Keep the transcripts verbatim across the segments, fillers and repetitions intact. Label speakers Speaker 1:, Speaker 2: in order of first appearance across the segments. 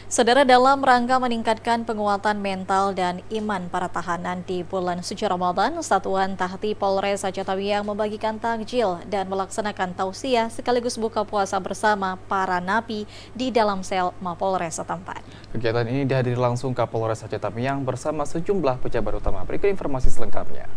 Speaker 1: Saudara, dalam rangka meningkatkan penguatan mental dan iman para tahanan di bulan suci Ramadan, Satuan Tahti Polres Aceh Tamiang membagikan takjil dan melaksanakan tausiah sekaligus buka puasa bersama para napi di dalam sel Mapolres setempat.
Speaker 2: Kegiatan ini dihadiri langsung Kapolres Aceh Tamiang bersama sejumlah pejabat utama. Berikut informasi selengkapnya.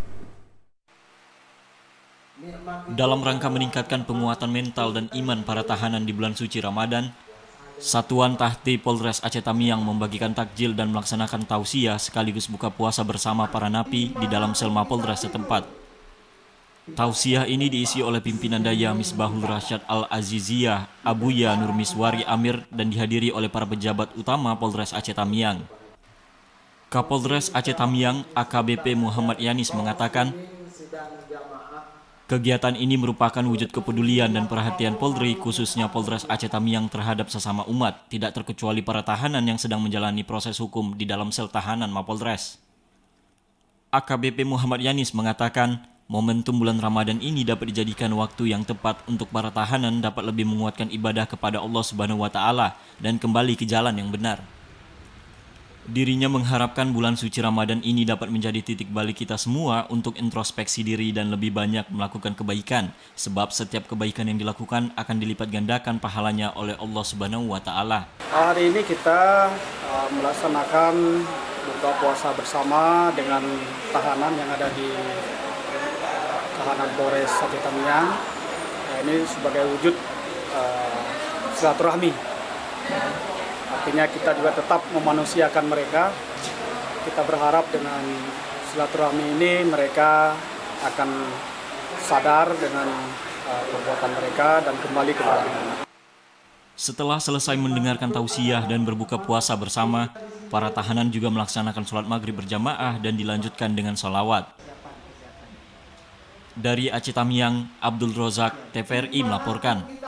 Speaker 3: Dalam rangka meningkatkan penguatan mental dan iman para tahanan di bulan suci Ramadan, Satuan Tahti Polres Aceh Tamiang membagikan takjil dan melaksanakan tausiah sekaligus buka puasa bersama para napi di dalam sel Mapolres setempat. Tausiah ini diisi oleh pimpinan daya Misbahul Rasyad Al-Aziziyah, Abuya Nur Miswari Amir, dan dihadiri oleh para pejabat utama Polres Aceh Tamiang. Kapolres Aceh Tamiang A K B P Muhammad Yanis mengatakan, kegiatan ini merupakan wujud kepedulian dan perhatian Polri, khususnya Polres Aceh Tamiang terhadap sesama umat, tidak terkecuali para tahanan yang sedang menjalani proses hukum di dalam sel tahanan Mapolres. A K B P Muhammad Yanis mengatakan, momentum bulan Ramadan ini dapat dijadikan waktu yang tepat untuk para tahanan dapat lebih menguatkan ibadah kepada Allah Subhanahu wa Ta'ala dan kembali ke jalan yang benar. Dirinya mengharapkan bulan suci Ramadan ini dapat menjadi titik balik kita semua untuk introspeksi diri dan lebih banyak melakukan kebaikan, sebab setiap kebaikan yang dilakukan akan dilipat gandakan pahalanya oleh Allah Subhanahu wa Ta'ala.
Speaker 4: Hari ini kita uh, melaksanakan buka puasa bersama dengan tahanan yang ada di uh, tahanan Polres Aceh Tamiang. Nah, ini sebagai wujud uh, silaturahmi. Artinya kita juga tetap memanusiakan mereka. Kita berharap dengan silaturahmi ini mereka akan sadar dengan uh, perbuatan mereka dan kembali ke jalan.
Speaker 3: Setelah selesai mendengarkan tausiah dan berbuka puasa bersama, para tahanan juga melaksanakan sholat maghrib berjamaah dan dilanjutkan dengan sholawat. Dari Aceh Tamiang, Abdul Rozak, T V R I melaporkan.